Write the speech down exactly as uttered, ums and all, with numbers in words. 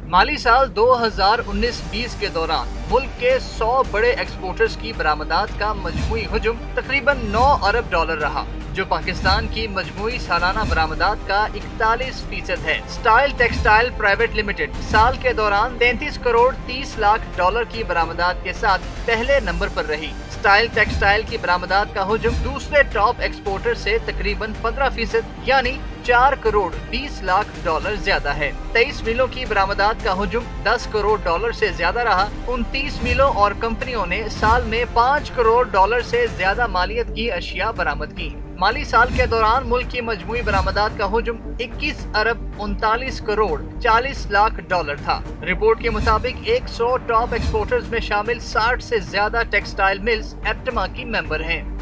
माली साल दो हज़ार उन्नीस बीस के दौरान मुल्क के सौ बड़े एक्सपोर्टर्स की बरामदात का मजमूई हुजूम तकरीबन नौ अरब डॉलर रहा, जो पाकिस्तान की मजमूई सालाना बरामदात का इकतालीस फीसद है। स्टाइल टेक्सटाइल प्राइवेट लिमिटेड साल के दौरान तैंतीस करोड़ तीस लाख डॉलर की बरामदात के साथ पहले नंबर पर रही। स्टाइल टेक्सटाइल की बरामदात का हुजूम दूसरे टॉप एक्सपोर्टर से तकरीबन पंद्रह फीसद यानी चार करोड़ बीस लाख डॉलर ज्यादा है। तेईस मिलों की बरामदात का हुजूम दस करोड़ डॉलर से ज्यादा रहा। उनतीस मिलों और कंपनियों ने साल में पाँच करोड़ डॉलर से ज्यादा मालियत की अशिया बरामद की। माली साल के दौरान मुल्क की मजमूई बरामदात का हुजूम इक्कीस अरब उनतालीस करोड़ चालीस लाख डॉलर था। रिपोर्ट के मुताबिक सौ टॉप एक्सपोर्टर्स में शामिल साठ से ज्यादा टेक्सटाइल मिल्स एप्टमा की मेंबर हैं।